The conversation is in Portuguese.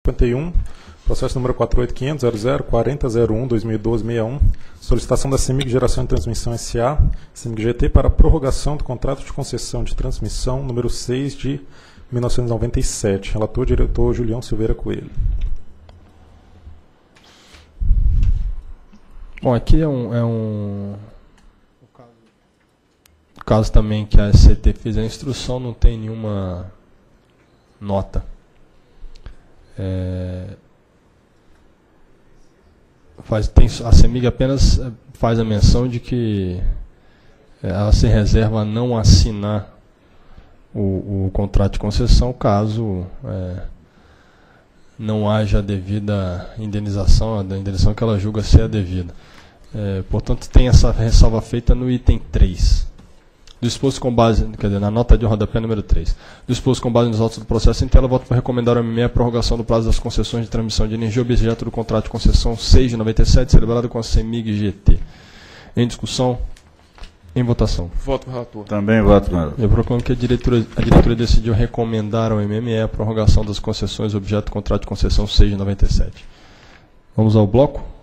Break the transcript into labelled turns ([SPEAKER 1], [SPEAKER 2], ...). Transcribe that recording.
[SPEAKER 1] 51, processo número 48.500.00.40.01.2012.61, solicitação da CEMIG Geração e Transmissão S.A., CEMIG GT, para prorrogação do contrato de concessão de transmissão número 6 de 1997. Relator, diretor Julião Silveira Coelho.
[SPEAKER 2] Bom, aqui é um caso também que a SCT fez a instrução, não tem nenhuma nota. A CEMIG apenas faz a menção de que ela se reserva a não assinar o contrato de concessão caso não haja a devida indenização, a indenização que ela julga ser a devida. Portanto, tem essa ressalva feita no item 3. Disposto com base, na nota de rodapé número 3. Disposto com base nos autos do processo em tela, voto por recomendar ao MME a prorrogação do prazo das concessões de transmissão de energia objeto do contrato de concessão 6 de 97, celebrado com a CEMIG GT. Em discussão, em votação.
[SPEAKER 3] Voto com o relator.
[SPEAKER 4] Também voto com o relator.
[SPEAKER 2] Eu proclamo que a diretoria decidiu recomendar ao MME a prorrogação das concessões objeto do contrato de concessão 6 de 97. Vamos ao bloco?